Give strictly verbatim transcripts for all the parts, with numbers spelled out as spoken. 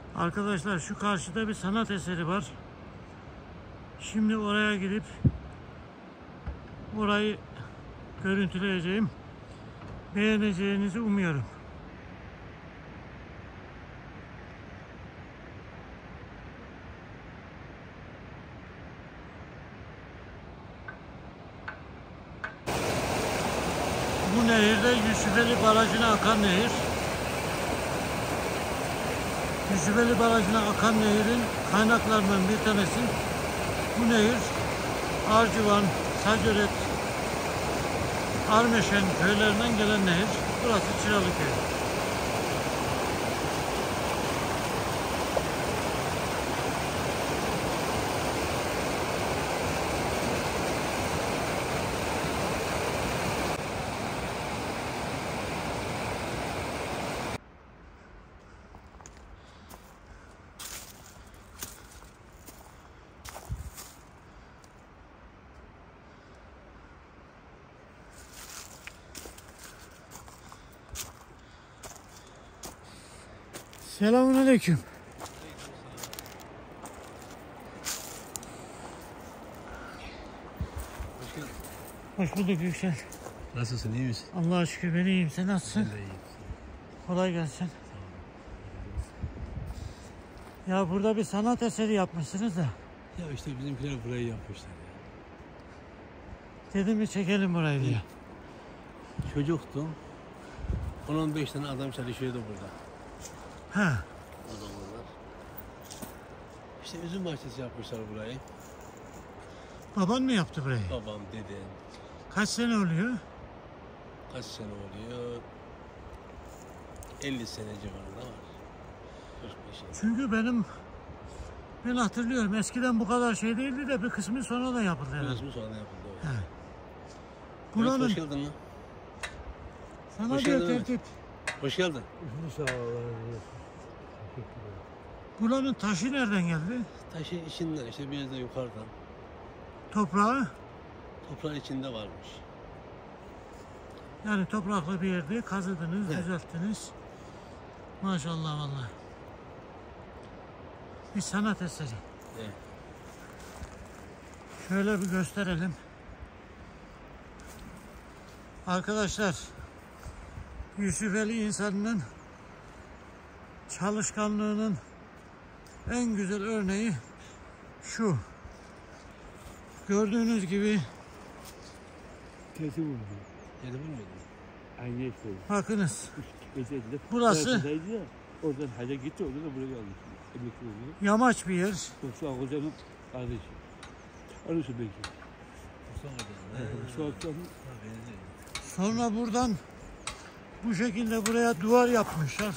Arkadaşlar şu karşıda bir sanat eseri var. Şimdi oraya gidip orayı görüntüleyeceğim. Beğeneceğinizi umuyorum. Bu nehirde Yusufeli Barajı'na akan nehir. Yusufeli Barajı'na akan nehirin kaynaklarından bir tanesi. Bu nehir Arcıvan, Sacöret, Armeşen köylerinden gelen nehir. Burası Çıralıköy. Selamünaleyküm. Hoş bulduk Yüksel. Nasılsın, iyi misin? Allah'a şükür ben iyiyim. Sen nasılsın? Ben de iyiyim. Kolay gelsin. Ya burada bir sanat eseri yapmışsınız da. Ya işte bizimkiler burayı yapmışlar ya. Dedim bir çekelim burayı diye. Çocuktum. on on beş tane adam çalışıyordu burada. Ha. O zamanlar. İşte üzüm bahçesi yapmışlar burayı. Baban mı yaptı burayı? Babam, dedem. Kaç sene oluyor? Kaç sene oluyor? elli sene civarında var. kırk beş. Çünkü benim ben hatırlıyorum eskiden bu kadar şey değildi de bir kısmı sonra da yapıldı herhalde. Kısmı sonra yapıldı. He. Evet. Buranın, Evet, hoş geldin lan. sana Hoş diyor geldin. tertip. Hoş geldin. Sağ olun. Buranın taşı nereden geldi? Taşı içinden, işte biraz da yukarıdan. Toprağı. Toprağın içinde varmış. Yani topraklı bir yerde kazıdınız, Evet. düzelttiniz. Maşallah vallahi. Bir sanat eseri. Evet. Şöyle bir gösterelim. Arkadaşlar, Yusufeli insanının çalışkanlığının en güzel örneği şu. Gördüğünüz gibi Tezi vurdu. Yedi bilmiyordum. Aynı işte. bakınız. Gecede. Burası oradan hacca gitti, oradan da buraya geldi. Emekli oluyor. yamaç bir yer. Şu an hocanın kardeşi. Arısı belki. Şu akşam Sonra buradan bu şekilde buraya duvar yapmışlar.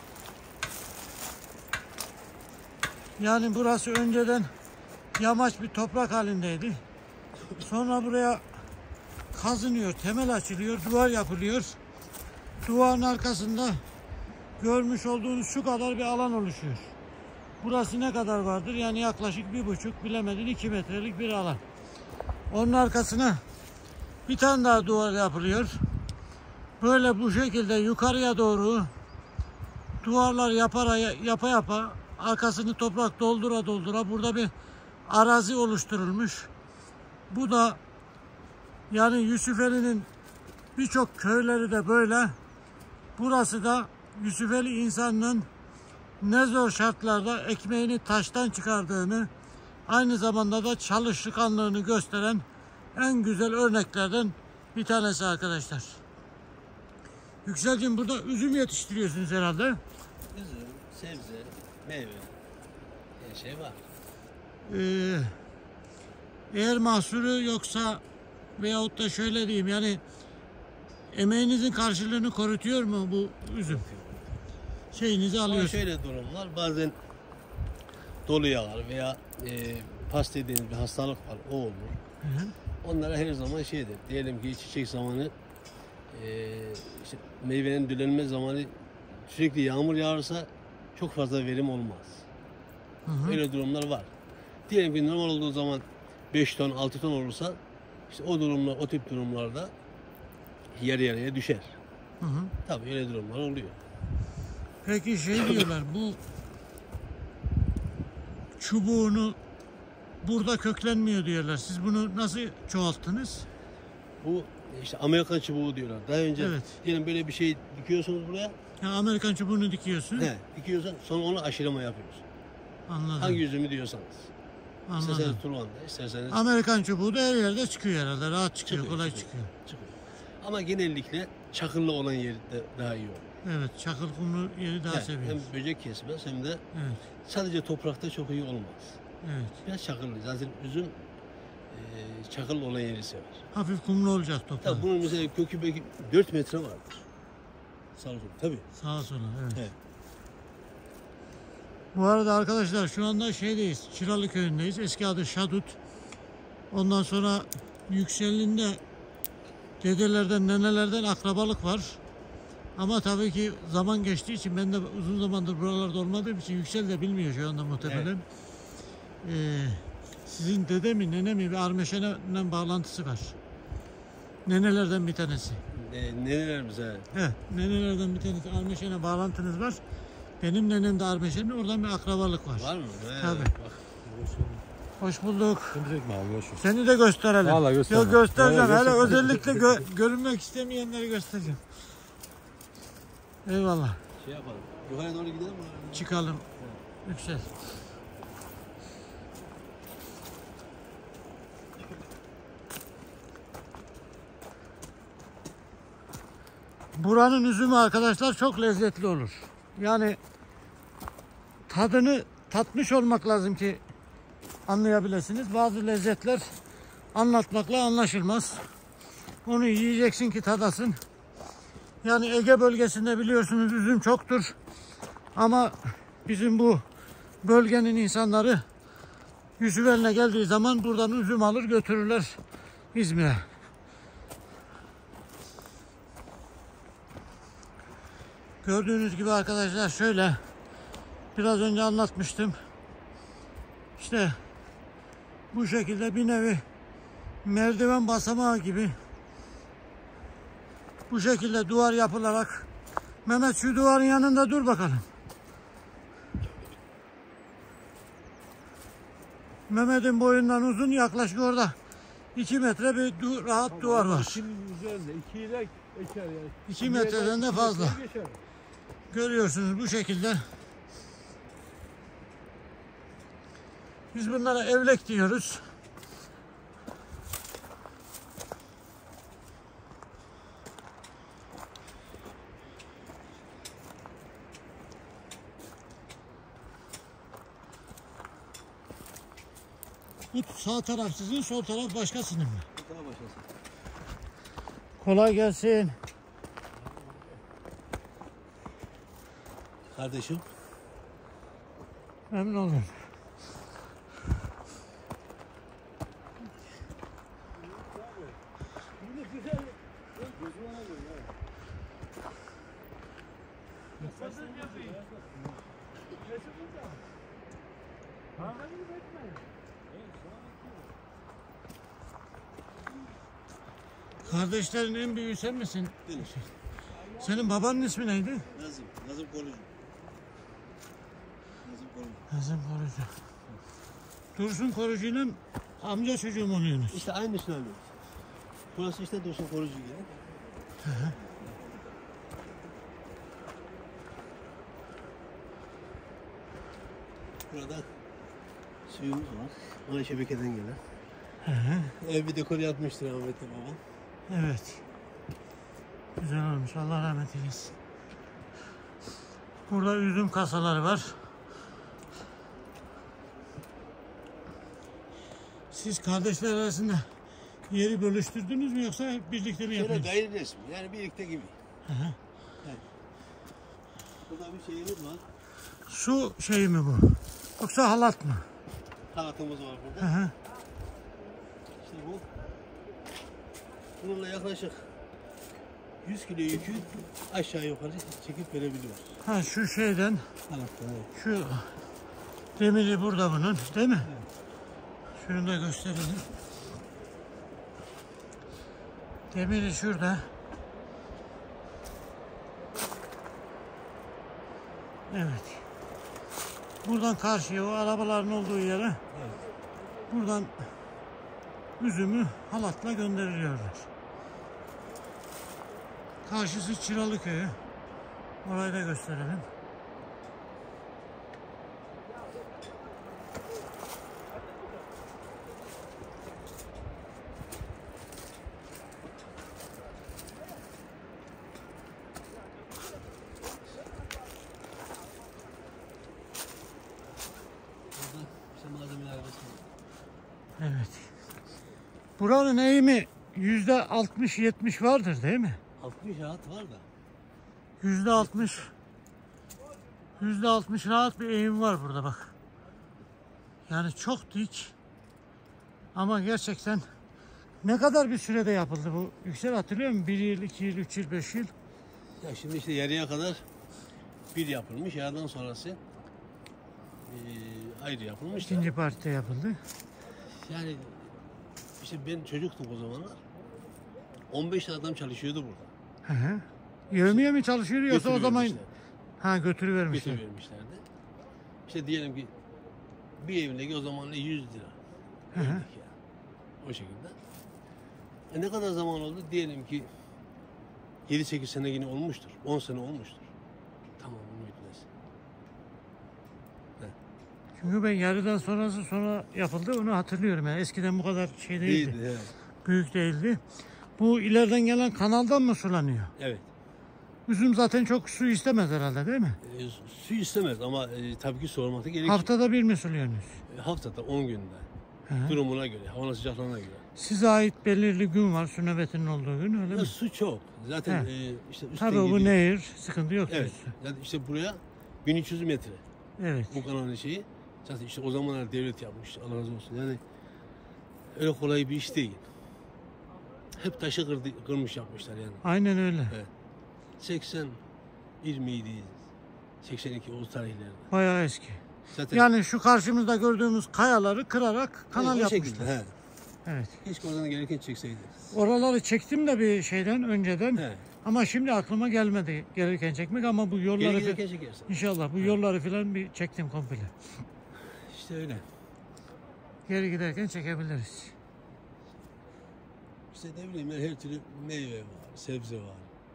Yani burası önceden yamaç bir toprak halindeydi. Sonra buraya kazınıyor, temel açılıyor, duvar yapılıyor. Duvarın arkasında görmüş olduğunuz şu kadar bir alan oluşuyor. Burası ne kadar vardır? Yani yaklaşık bir buçuk, bilemedin iki metrelik bir alan. Onun arkasına bir tane daha duvar yapılıyor. Böyle bu şekilde yukarıya doğru duvarlar yapara, yapa yapa arkasını toprak doldura doldura burada bir arazi oluşturulmuş. Bu da yani Yusufeli'nin birçok köyleri de böyle. Burası da Yusufeli insanının ne zor şartlarda ekmeğini taştan çıkardığını, aynı zamanda da çalışkanlığını gösteren en güzel örneklerden bir tanesi arkadaşlar. Yükselciğim, burada üzüm yetiştiriyorsunuz herhalde. Üzüm, sebze, meyve, her şey var. Ee, eğer mahsulü yoksa veyahut da şöyle diyeyim, yani emeğinizin karşılığını korutuyor mu bu üzüm? Şeyinizi Ama alıyorsunuz. şöyle durumlar, bazen dolu yağar veya e, pas dediğiniz bir hastalık var, o olur. Hı hı. Onlara her zaman şeydir, diyelim ki çiçek zamanı, e, işte meyvenin dülenme zamanı sürekli yağmur yağarsa çok fazla verim olmaz. Hı hı. Öyle durumlar var. Diyelim ki normal olduğu zaman beş ton, altı ton olursa işte o durumlar, o tip durumlarda yarı yarıya düşer. Hı hı. Tabii öyle durumlar oluyor. Peki şey diyorlar, bu çubuğunu burada köklenmiyor diyorlar. Siz bunu nasıl çoğalttınız? Bu işte Amerikan çubuğu diyorlar. Daha önce Evet. diyelim böyle bir şey dikiyorsunuz buraya. Ya Amerikan çubuğunu dikiyorsun. He, dikiyorsan sonra onu aşılama yapıyoruz. Anladım. Hangi üzümü diyorsanız. Anladım. İsterseniz Turvan'da, isterseniz Amerikan çubuğu da her yerde çıkıyor herhalde. Rahat çıkıyor, Çıkıyor, kolay çıkıyor. çıkıyor. çıkıyor. Ama genellikle çakıllı olan yerde daha iyi olur. Evet, çakıl kumlu yeri daha He, seviyoruz. hem böcek kesmez hem de Evet, sadece toprakta çok iyi olmaz. evet. Biraz çakıllı. Zaten üzüm e, çakıllı olan yeri sever. Hafif kumlu olacak toprağı. Tabii bunun mesela kökü belki dört metre vardır. Sağ olsun. Tabii. Sağa sola, evet. Evet. Bu arada arkadaşlar şu anda şeydeyiz, Çıralı köyündeyiz. Eski adı Şadut. Ondan sonra Yüksel'inde dedelerden, nenelerden akrabalık var. Ama tabii ki zaman geçtiği için ben de uzun zamandır buralarda olmadığım için Yüksel de bilmiyor şu anda muhtemelen. Ee, sizin dede mi, nene mi bir Armeşen'le bağlantısı var. Nenelerden bir tanesi. E, nenelerimiz he. He, nenelerden bir tanesi Armeşen'e bağlantınız var. Benim nenem de Armeşen'le, oradan bir akrabalık var. Var mı? He, Tabii. Bak. Hoş bulduk. Şimdilik mi abi? Görüşürüz. Seni de gösterelim. Vallahi gösterme. Yok göstereceğim. Vallahi Hele göster. özellikle gö- görünmek istemeyenleri göstereceğim. Eyvallah. Şey yapalım. Yukarı doğru gidelim mi? Çıkalım. Yüksel. Buranın üzümü arkadaşlar çok lezzetli olur. Yani tadını tatmış olmak lazım ki anlayabilirsiniz. Bazı lezzetler anlatmakla anlaşılmaz. Onu yiyeceksin ki tadasın. Yani Ege bölgesinde biliyorsunuz üzüm çoktur. Ama bizim bu bölgenin insanları Yusufeli'ne geldiği zaman buradan üzüm alır götürürler İzmir'e. Gördüğünüz gibi arkadaşlar şöyle biraz önce anlatmıştım. İşte bu şekilde bir nevi merdiven basamağı gibi bu şekilde duvar yapılarak, Mehmet şu duvarın yanında dur bakalım. Mehmet'in boyundan uzun yaklaşık orada iki metre bir du rahat duvar var. İkinin üzerinde. iki ile geçer yani. iki metreden de fazla. Geçer. Görüyorsunuz bu şekilde. Biz bunlara evlek diyoruz. Bu sağ taraf sizin, sol taraf başkasının mı? Daha başlasın. Kolay gelsin. Kardeşim. Memnun oldum. Kardeşlerin en büyüğü sen misin? Benim. Senin babanın ismi neydi? Nazım. Nazım Korucu. Nazım Korucu. Nazım Korucu. Dursun Korucu'yla amca çocuğu mu oluyorsunuz? İşte aynı söylüyor. Burası işte Dursun Korucu gibi. Burada suyumuz var. Ona şebekeden gelen. Hı hı. Ev bir dekor yapmıştır rahmetli babam. Evet. Güzel olmuş. Allah rahmet eylesin. Burada üzüm kasaları var. Siz kardeşler arasında yeri bölüştürdünüz mü yoksa hep birlikte mi Şöyle yapıyorsunuz? gayri resmi. Yani birlikte gibi. Hı hı. Evet. Burada bir şeyimiz var. Su şeyi mi bu? Yoksa halat mı? Halatımız var Hı burada. hı. İşte bu. Bununla yaklaşık yüz kilo yükü aşağı yukarı çekip verebiliyoruz. Ha şu şeyden, Halattan evet. şu demiri burada bunun, değil mi? Evet. Şunu da gösterelim. Demiri şurada. Evet. Buradan karşıya o arabaların olduğu yere Evet. buradan üzümü halatla gönderiliyorlar. Karşısı Çıralı Köyü. Orayı da gösterelim. Burada işte malzemeler arasında. Evet. Buranın eğimi yüzde altmış yetmiş vardır değil mi? altmış rahat var da. Yüzde altmış. Yüzde altmış rahat bir eğim var burada bak. Yani çok dik. Ama gerçekten ne kadar bir sürede yapıldı bu? Yüksel hatırlıyor musun? Bir yıl, iki yıl, üç yıl, beş yıl. Ya şimdi işte yarıya kadar bir yapılmış. Yarıdan sonrası eee, ayrı yapılmış. da. İkinci partide yapıldı. Yani işte ben çocuktum o zamanlar. on beş tane adam çalışıyordu burada. Hı hı. Yevmiye mi çalışıyor yoksa o zaman Götürüvermişler. ha götürüvermişler. Götürüvermişlerdi. İşte diyelim ki bir evindeki o zaman yüz lira. Hı hı. Verdik ya. O şekilde. E ne kadar zaman oldu? Diyelim ki yedi sekiz sene yine olmuştur. on sene olmuştur. Tamam, bunu bitmez. Çünkü ben yarıdan sonrası sonra yapıldı onu hatırlıyorum. Yani eskiden bu kadar şey değildi. Değildi. Evet. Büyük değildi. Bu ileriden gelen kanaldan mı sulanıyor? Evet. Üzüm zaten çok su istemez herhalde değil mi? E, su istemez ama e, tabii ki sorması gerekiyor. Haftada bir mi suluyorsunuz? E, haftada on günde. Hı hı. Durumuna göre, havanın sıcaklığına göre. Size ait belirli gün var su nöbetinin olduğu gün öyle Ya mi? su çok. Zaten He. e, işte üstten Tabii bu gidiyor. nehir sıkıntı yok. Evet. diyorsun. Zaten işte buraya bin üç yüz metre. Evet. Bu kanalın şeyi. Zaten işte o zamanlar devlet yapmış. Allah razı olsun. Yani öyle kolay bir iş değil. Hep taşı kırdı, kırmış yapmışlar yani. Aynen öyle. Evet. seksen bir miydi? seksen iki o tarihlerde. Bayağı eski. Zaten Yani şu karşımızda gördüğümüz kayaları kırarak kanal o yapmışlar. şekilde, he. Evet. Keşke oradan gereken çekseydi. Oraları çektim de bir şeyden önceden. He. Ama şimdi aklıma gelmedi gelirken çekmek ama bu yolları Geri fi- gelirken çekersin. inşallah bu yolları filan bir çektim komple. İşte öyle. Geri giderken çekebiliriz. İşte ne bileyim ben, her türlü meyve var, sebze var.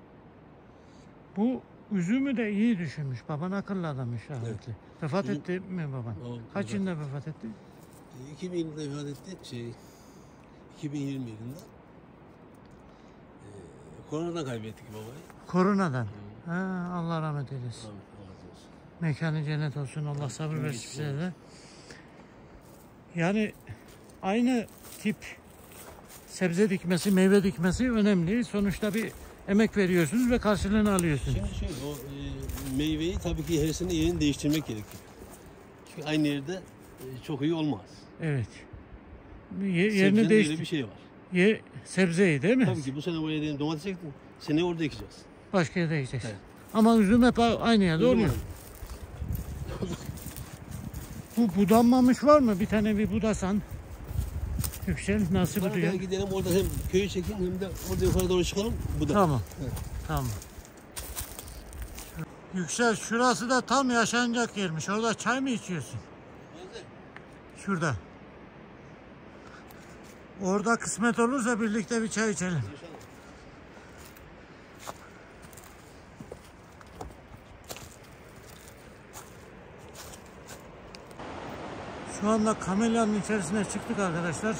Bu üzümü de iyi düşünmüş. Baban akıllı adammış rahmetli. Evet. Vefat Üzüm- etti mi baban? O Kaç vefat yılında vefat etti? iki bin yılında vefat etti. Şey, iki bin yirmi yılında. Ee, koronadan kaybettik babayı. Koronadan. Ha, Allah rahmet eylesin. Amin. Allah razı olsun. Mekanı cennet olsun. Allah sabır Amin. versin size de. Yani aynı tip sebze dikmesi, meyve dikmesi önemli. Sonuçta bir emek veriyorsunuz ve karşılığını alıyorsunuz. Şimdi şöyle, o e, meyveyi tabii ki her sene yerini değiştirmek gerekiyor. Çünkü aynı yerde e, çok iyi olmaz. Evet. Ye- yerini Sebzenin böyle değiştir. bir şey var. Ye, sebzeyi değil mi? Tabii ki bu sene oraya diyelim domates ektin, seneye orada ekeceğiz. Başka yere gideceğiz. Evet. Ama üzüm hep aynı yerde oluyor. Bu budanmamış var mı? Bir tane bir budasan. Yüksel nasıl Sonra buduyor? gel gidelim orada hem köyü çekin hem de orada yukarı doğru çıkalım. Bu da. Tamam. Evet. Tamam. Yüksel şurası da tam yaşanacak yermiş. Orada çay mı içiyorsun? Nerede? Şurada. Orada kısmet olursa birlikte bir çay içelim. İnşallah. Şu anda kamelyanın içerisine çıktık arkadaşlar.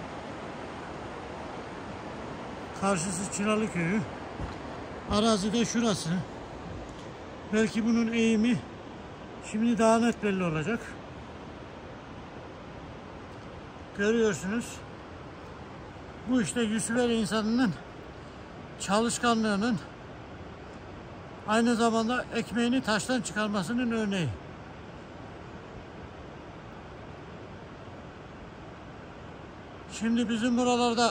Karşısı Çıralı Köyü. Arazi de şurası. Belki bunun eğimi şimdi daha net belli olacak. Görüyorsunuz. Bu işte Yusufeli insanının çalışkanlığının aynı zamanda ekmeğini taştan çıkarmasının örneği. Şimdi bizim buralarda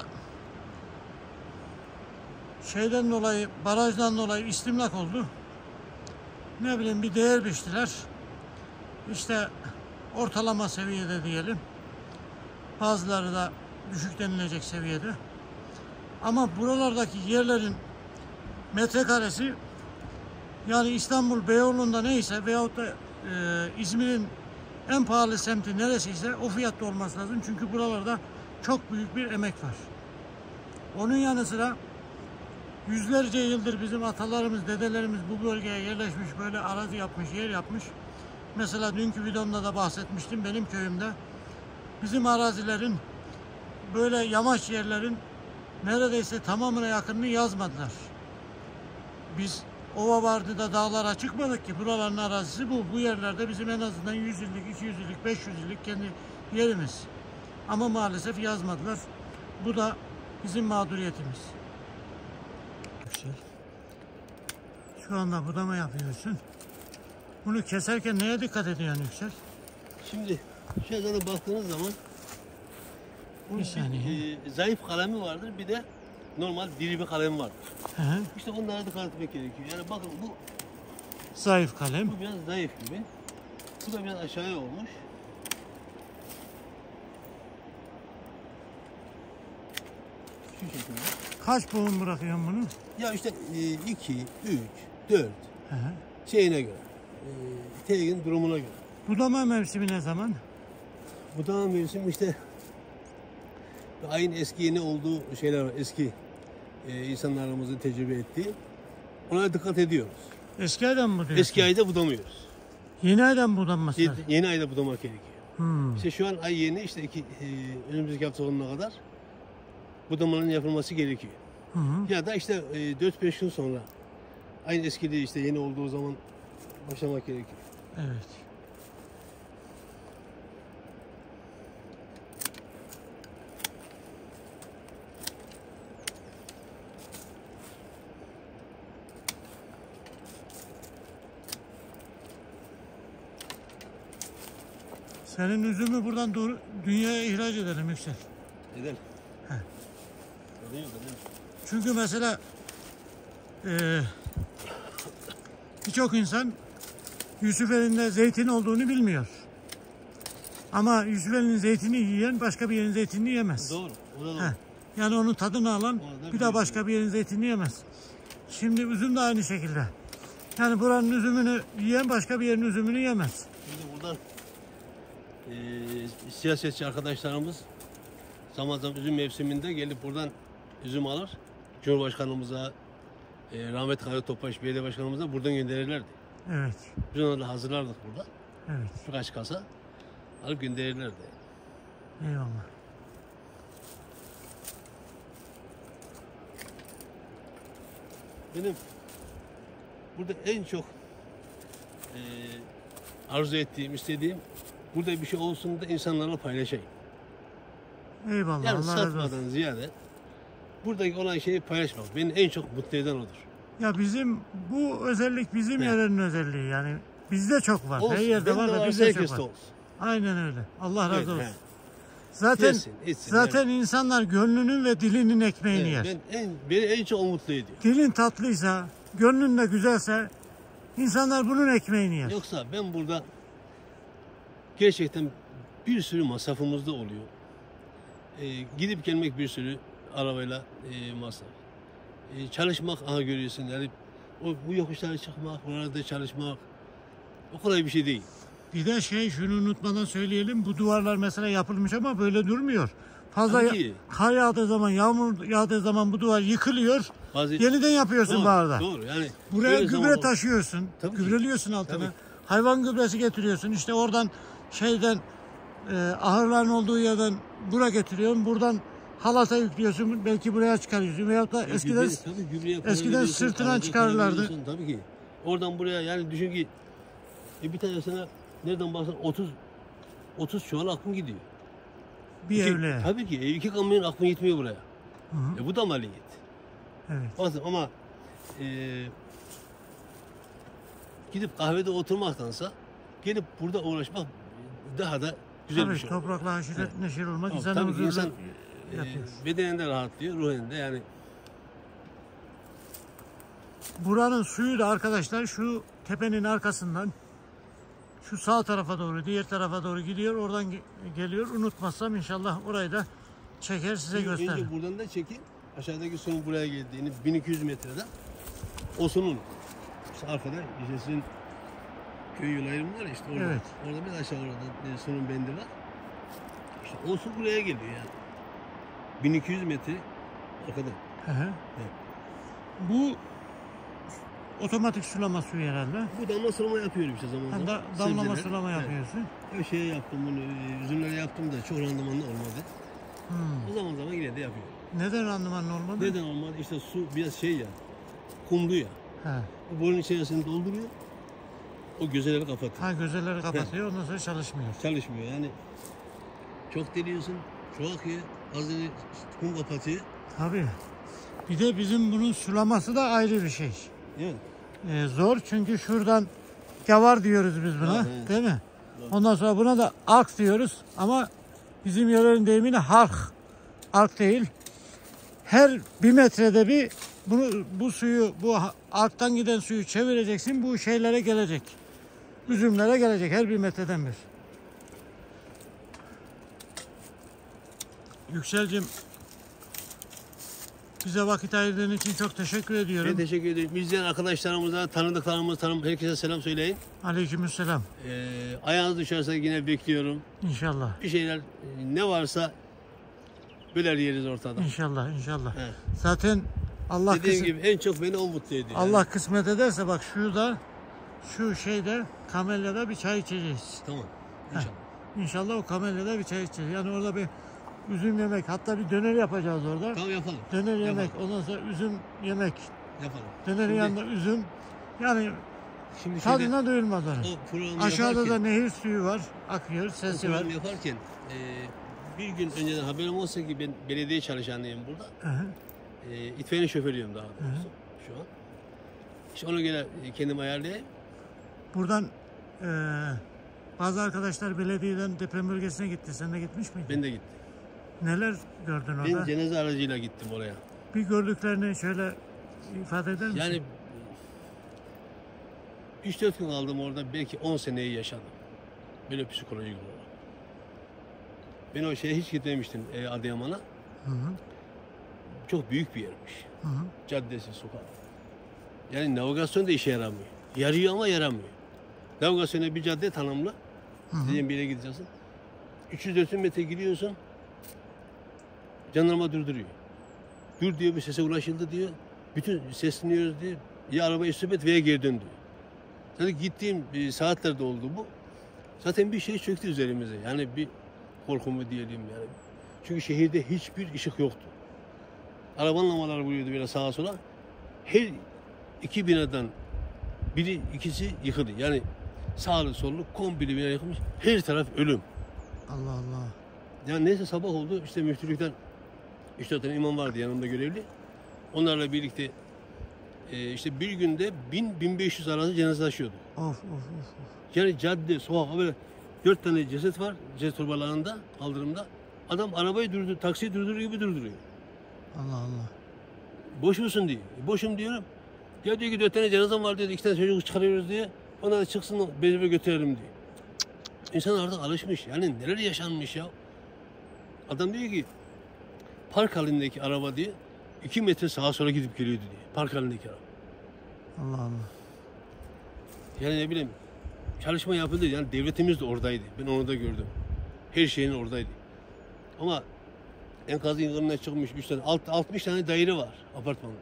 şeyden dolayı, barajdan dolayı istimlak oldu. Ne bileyim bir değer biçtiler. İşte ortalama seviyede diyelim. Bazıları da düşük denilecek seviyede. Ama buralardaki yerlerin metrekaresi yani İstanbul Beyoğlu'nda neyse veyahut da e, İzmir'in en pahalı semti neresiyse o fiyatta olması lazım. Çünkü buralarda çok büyük bir emek var. Onun yanı sıra yüzlerce yıldır bizim atalarımız, dedelerimiz bu bölgeye yerleşmiş, böyle arazi yapmış, yer yapmış. Mesela dünkü videomda da bahsetmiştim, benim köyümde bizim arazilerin, böyle yamaç yerlerin neredeyse tamamına yakınını yazmadılar. Biz ova vardı da dağlara çıkmadık ki, buraların arazisi bu. Bu yerlerde bizim en azından yüz yıllık, iki yüz yıllık, beş yüz yıllık kendi yerimiz. Ama maalesef yazmadılar. Bu da bizim mağduriyetimiz. Şu anda budama yapıyorsun. Bunu keserken neye dikkat ediyorsun Yüksel? Şimdi şöyle baktığınız zaman bunun Bir saniye. e, zayıf kalemi vardır, bir de normal diri bir kalem vardır. Hı hı. İşte onlara dikkat etmek gerekiyor. Yani bakın bu, Zayıf kalem. bu biraz zayıf gibi. Bu da biraz aşağıya olmuş. Şu şekilde. Kaç boğum bırakıyorsun bunu? Ya işte iki, üç, dört Hı hı. şeyine göre. E, Teğin durumuna göre. Budama mevsimi ne zaman? Bu da mevsim işte ayın eski yeni olduğu şeyler var. Eski e, insanlarımızın tecrübe ettiği. Ona dikkat ediyoruz. Eski aydan mı diyorsun? Eski ayda budamıyoruz. Yeni aydan budanması Yeni, lazım. yeni ayda budamak gerekiyor. Hmm. İşte şu an ay yeni, işte iki, e, önümüzdeki hafta sonuna kadar budamanın yapılması gerekiyor. Hı hı. Ya da işte e, dört beş gün sonra ayın eskiliği işte yeni olduğu zaman başlamak gerekiyor. Evet. Senin üzümü buradan dur- dünyaya ihraç edelim Yüksel. Edelim. He. Edelim, edelim. Çünkü mesela eee birçok insan Yusufeli'nde zeytin olduğunu bilmiyor. Ama Yusufeli'nin zeytini yiyen başka bir yerin zeytinini yemez. Doğru. O da doğru. Heh. Yani onun tadını alan Orada bir daha başka bir yerin zeytinini yemez. Şimdi üzüm de aynı şekilde. Yani buranın üzümünü yiyen başka bir yerin üzümünü yemez. Şimdi buradan e, siyasetçi arkadaşlarımız zaman zaman üzüm mevsiminde gelip buradan üzüm alır. Cumhurbaşkanımıza, e, rahmetli Halil Topbaş Belediye Başkanımıza buradan gönderirlerdi. Evet. Biz onları da hazırlardık burada. Evet. Birkaç kasa alıp gönderirlerdi. Eyvallah. Benim burada en çok e, arzu ettiğim, istediğim burada bir şey olsun da insanlarla paylaşayım. Eyvallah. Yani Allah razı olsun. satmadan ziyade buradaki olan şeyi paylaşmak beni en çok mutlu eden odur. Ya bizim bu özellik bizim Evet. yerenin özelliği yani. Bizde çok var. Olsun, Her yerde benim var de da varsa bizde çok herkes var. de olsun. Aynen öyle. Allah razı Evet, olsun. he. Zaten Yesin, içsin, zaten insanlar gönlünün ve dilinin ekmeğini yer. Evet, ben en, beni en çok o mutlu ediyor. Dilin tatlıysa, gönlün de güzelse insanlar bunun ekmeğini yer. Yoksa ben burada gerçekten bir sürü masrafımız da oluyor. Ee, gidip gelmek bir sürü arabayla e, masraf. Ee, çalışmak, aha görüyorsun yani o, bu yokuşlara çıkmak, buralarda çalışmak o kolay bir şey değil. Bir de şey şunu unutmadan söyleyelim. Bu duvarlar mesela yapılmış ama böyle durmuyor. Fazla Tabii ya- ki. kar yağdığı zaman, yağmur yağdığı zaman bu duvar yıkılıyor. Bazı, Yeniden yapıyorsun doğru, baharda. doğru yani. Buraya böyle gübre zaman- taşıyorsun. Tabii ki. Gübreliyorsun altına. Tabii. Hayvan gübresi getiriyorsun. İşte oradan şeyden e, ahırların olduğu yerden bura getiriyorsun. Buradan halata yüklüyorsun. Belki buraya çıkarıyorsun. Veyahut da eskiden Gübre- tabii gübreye eskiden koyabiliyorsun, sırtından aracı çıkarırlardı. koyabiliyorsun, tabii ki. Oradan buraya yani düşün ki e, bir tanesine nereden baksan otuz otuz çuval akım gidiyor. bir İki- evle. Tabii ki. E, iki kamyon akım gitmiyor buraya. Hı hı. E, bu da maliyet. Evet. Bakın ama e, gidip kahvede oturmaktansa gelip burada uğraşmak daha da güzel Tabii bir şey. toprakla haşir Evet. neşir olmak Tabii, insanın tabii ki huzurunu insan e, yapıyor. bedeninde rahatlıyor, ruhunda yani. Buranın suyu da arkadaşlar şu tepenin arkasından şu sağ tarafa doğru, diğer tarafa doğru gidiyor. Oradan ge- geliyor. Unutmazsam inşallah orayı da çeker size gösteririm. Önce buradan da çekin. Aşağıdaki suyun buraya geldiğini bin iki yüz metreden o sunun. İşte arkada işte sizin köy yol ayrımı var ya işte orada. Evet. Orada bir aşağı orada e, sunum bendi var. İşte o su buraya geliyor yani. bin iki yüz metre arkada. Hı hı. Evet. Bu otomatik sulama suyu herhalde. Bu damla sulama yapıyorum işte zaman Ha, zaman. da, damlama Sebzeler. sulama Evet. yapıyorsun. O şeye yaptım bunu, e, üzümlere yaptım da çok randımanlı olmadı. Hmm. O zaman zaman yine de yapıyorum. Neden randıman olmadı? Neden olmadı? İşte su biraz şey ya, kumlu ya. He. Bu borunun içerisini dolduruyor. O gözeleri kapatıyor. Ha gözeleri kapatıyor, ondan sonra çalışmıyor. Çalışmıyor yani. Çok deliyorsun, çok akıyor. Azını kum kapatıyor. Tabii. Bir de bizim bunun sulaması da ayrı bir şey. Evet. Ee, zor çünkü şuradan gavar diyoruz biz buna, Ha, evet. değil mi? Evet. Ondan sonra buna da ark diyoruz ama bizim yörenin deyimiyle hark. Ark değil. Her bir metrede bir bunu bu suyu, bu arktan giden suyu çevireceksin, bu şeylere gelecek. Üzümlere gelecek her bir metreden bir. Yükselcim, bize vakit ayırdığın için çok teşekkür ediyorum. Ben teşekkür ederim. İzleyen arkadaşlarımıza, tanıdıklarımız, tanım, herkese selam söyleyin. Aleykümselam. Ee, ayağınız düşerse yine bekliyorum. İnşallah. Bir şeyler, e, ne varsa böler yeriz ortada. İnşallah, inşallah. Evet. Zaten Allah Dediğim kısmet, gibi en çok beni o mutlu ediyor. Allah yani. kısmet ederse bak şurada, şu şeyde, kamelyada bir çay içeceğiz. Tamam. İnşallah. İnşallah o kamelyada bir çay içeceğiz. Yani orada bir üzüm yemek, hatta bir döner yapacağız orada. Tamam yapalım. Döner yemek, Yapalım. ondan sonra üzüm yemek. Yapalım. Dönerin Şimdi- yanında üzüm. Yani Şimdi şöyle, tadına doyulmaz onun. o programı Aşağıda yaparken, da nehir suyu var, akıyor, o sesi var. programı yaparken e, bir gün önceden haberim olsa ki ben belediye çalışanıyım burada. Hı hı. E, itfaiye şoförüyüm daha doğrusu şu an. İşte ona göre e, kendim ayarlayayım. Buradan eee, bazı arkadaşlar belediyeden deprem bölgesine gitti. Sen de gitmiş miydin? Ben de gittim. Neler gördün Ben orada? cenaze aracıyla gittim oraya. Bir gördüklerini şöyle ifade eder misin? Yani üç dört gün kaldım orada, belki on seneyi yaşadım. Böyle psikolojik olarak. Ben o şeye hiç gitmemiştim e, Adıyaman'a. Hı hı, Çok büyük bir yermiş. hı hı. Caddesi, sokak. Yani navigasyon da işe yaramıyor. Yarıyor ama yaramıyor. Navigasyona bir cadde tanımla. Hı hı. Diyelim bir yere gideceksin. üç yüz dört yüz metre gidiyorsun. Jandarma durduruyor. Dur diyor, bir sese ulaşıldı diyor. Bütün sesleniyoruz diyor. Ya arabayı stop et veya geri dön diyor. Zaten gittiğim e, saatlerde oldu bu. Zaten bir şey çöktü üzerimize. Yani bir korku mu diyelim yani. Çünkü şehirde hiçbir ışık yoktu. Arabanın lamaları vuruyordu böyle sağa sola. Her iki binadan biri, ikisi yıkıldı. Yani sağlı sollu komple bina yıkılmış. Her taraf ölüm. Allah Allah. Yani neyse sabah oldu. İşte müftülükten üç dört tane imam vardı yanımda görevli. Onlarla birlikte e, işte bir günde bin bin beş yüz arası cenaze taşıyordu. Of of of. of. Yani cadde, sokak böyle dört tane ceset var. Ceset torbalarında, kaldırımda. Adam arabayı durdur, taksiyi durduruyor gibi durduruyor. Allah Allah. Boş musun diyor. E, boşum diyorum. Ya diyor ki dört tane cenazem var diyor. İki tane çocuk çıkarıyoruz diye. Onlar da çıksın bezime götürelim diyor. İnsan artık alışmış. Yani neler yaşanmış ya. Adam diyor ki park halindeki araba diye iki metre sağa sola gidip geliyordu diye. Park halindeki araba. Allah Allah. Yani ne bileyim çalışma yapıldı. Yani devletimiz de oradaydı. Ben onu da gördüm. Her şeyin oradaydı. Ama enkazın yanına çıkmış üç tane, altmış tane daire var apartmanda.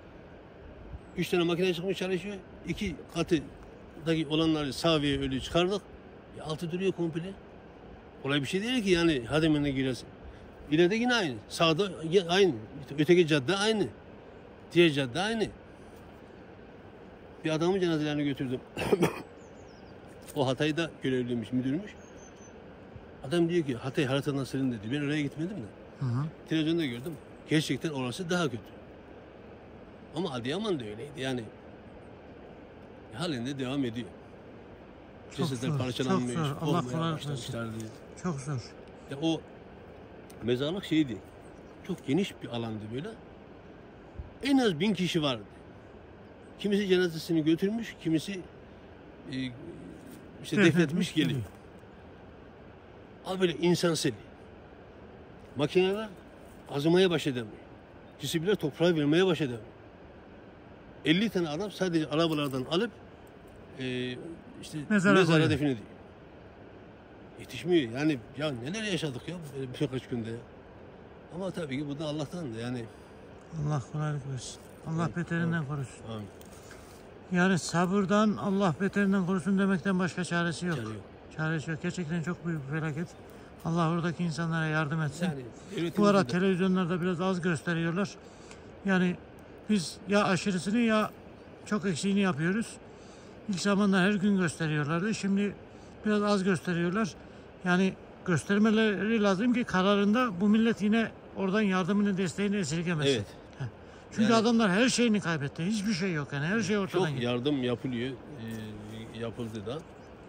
Üç tane makine çıkmış çalışıyor. İki katıdaki olanları sağ ve ölü çıkardık. E, altı duruyor komple. Olay bir şey değil ki yani hademine giresin. İleride yine aynı. Sağda aynı. İşte öteki cadde aynı. Diğer cadde aynı. Bir adamın cenazelerini götürdüm. O Hatay'da görevliymiş, müdürmüş. Adam diyor ki Hatay haritadan silin dedi. Ben oraya gitmedim de. Hı hı. Televizyonda gördüm. Gerçekten orası daha kötü. Ama Adıyaman da öyleydi. Yani halinde devam ediyor. Çok Cesetler zor, parçalanmış. çok zor. Allah olmaya kolaylık başlamışlardı. Çok zor. Ya o mezarlık şeydi. Çok geniş bir alandı böyle. En az bin kişi vardı. Kimisi cenazesini götürmüş, kimisi e, işte Defnetmiş, defnetmiş geliyor. geliyor. Ama böyle insan seli. Makineler kazımaya başladı. Cisibiler toprağı vermeye başladı. elli tane adam sadece arabalardan alıp e, işte Mezara mezara, koyuyor. defin ediyor. Yetişmiyor. Yani ya neler yaşadık ya böyle birkaç günde ya. Ama tabii ki bu da Allah'tan da yani. Allah kolaylık versin. Allah Evet, beterinden evet. korusun. Amin. Yani sabırdan Allah beterinden korusun demekten başka çaresi yok. Çare yok. Çaresi yok. Gerçekten çok büyük bir felaket. Allah oradaki insanlara yardım etsin. Yani Bu devletimizde ara de- televizyonlarda biraz az gösteriyorlar. Yani biz ya aşırısını ya çok eksiğini yapıyoruz. İlk zamanlar her gün gösteriyorlardı. Şimdi biraz az gösteriyorlar. Yani göstermeleri lazım ki kararında bu millet yine oradan yardımını, desteğini esirgemesin. Evet. Çünkü Yani- adamlar her şeyini kaybetti. Hiçbir şey yok yani. Her şey ortadan Çok gitti. yardım yapılıyor, e, yapıldı da.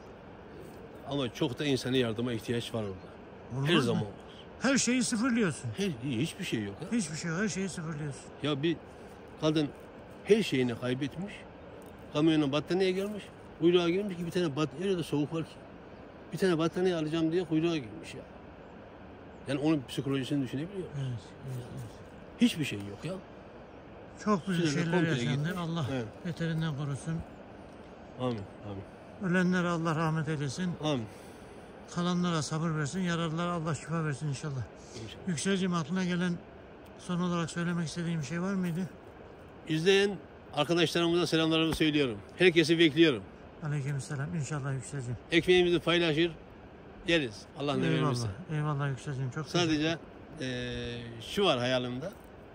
Ama çok da insana yardıma ihtiyaç var orada. Olmaz Her mı? zaman var. Her şeyi sıfırlıyorsun. Her, hiçbir şey yok. Ha? Hiçbir şey yok. Her şeyi sıfırlıyorsun. Ya bir kadın her şeyini kaybetmiş, kamyona battaniye gelmiş, kuyruğa girmiş ki bir tane bat, öyle de soğuk var ki. Bir tane battaniye alacağım diye kuyruğa girmiş ya. Yani onun psikolojisini düşünebiliyor musun? Evet, evet, evet. Hiçbir şey yok ya. Çok büyük Sürekli şeyler komple yaşandı. gitmiş. Allah Evet. beterinden korusun. Amin, amin, Ölenlere Allah rahmet eylesin. amin. Kalanlara sabır versin. Yaralılara Allah şifa versin inşallah. İnşallah. Yükselciğim, aklına gelen son olarak söylemek istediğim bir şey var mıydı? İzleyen arkadaşlarımıza selamlarımı söylüyorum. Herkesi bekliyorum. Aleykümselam. İnşallah Yükselciğim. Ekmeğimizi paylaşır, yeriz. Allah ne verirse. Eyvallah. Eyvallah Yükselciğim. Çok Sadece eee, şu var hayalimde.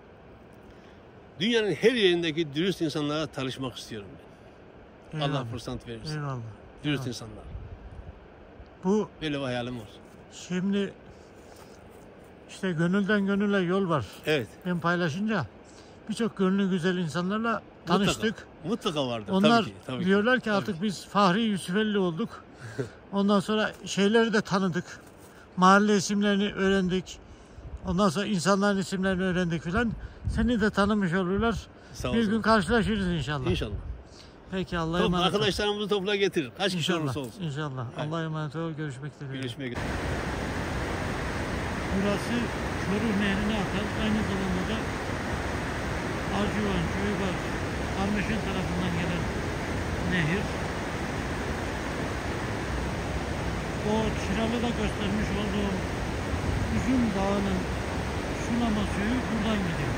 Dünyanın her yerindeki dürüst insanlara tanışmak istiyorum ben. Eyvallah. Allah fırsat verirse. Eyvallah. Dürüst Eyvallah. insanlar. Bu Böyle bir hayalim var. şimdi işte gönülden gönüle yol var. Evet. Ben paylaşınca birçok gönlü güzel insanlarla tanıştık. Mutlaka, mutlaka vardır. Onlar tabii ki. Tabii diyorlar ki. ki artık biz Fahri Yusufelli olduk. Ondan sonra şeyleri de tanıdık. Mahalle isimlerini öğrendik. Ondan sonra insanların isimlerini öğrendik filan. Seni de tanımış olurlar. Sağ Bir olsun. gün karşılaşırız inşallah. İnşallah. Peki Allah'a Top, emanet ol. arkadaşlarımızı topla getirir. Kaç kişi İnşallah. olursa olsun. İnşallah. Evet. Allah'a emanet ol. Görüşmek dileğiyle. Görüşmek üzere. Burası Çoruh Nehri'ne akan, aynı zamanda da Arjuvan köyü var. Armeşen tarafından gelen nehir. O Çıralı'da göstermiş olduğum Üzüm Dağı'nın sulama suyu buradan gidiyor.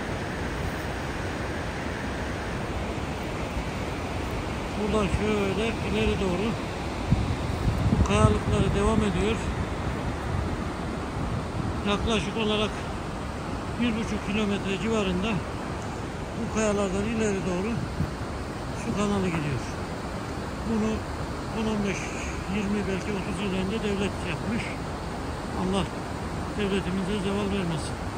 Buradan şöyle ileri doğru bu kayalıkları devam ediyor. Yaklaşık olarak bir buçuk kilometre civarında bu kayalardan ileri doğru su kanalı gidiyor. Bunu on on beş yirmi belki otuz yıl önce devlet yapmış. Allah devletimize zeval vermesin.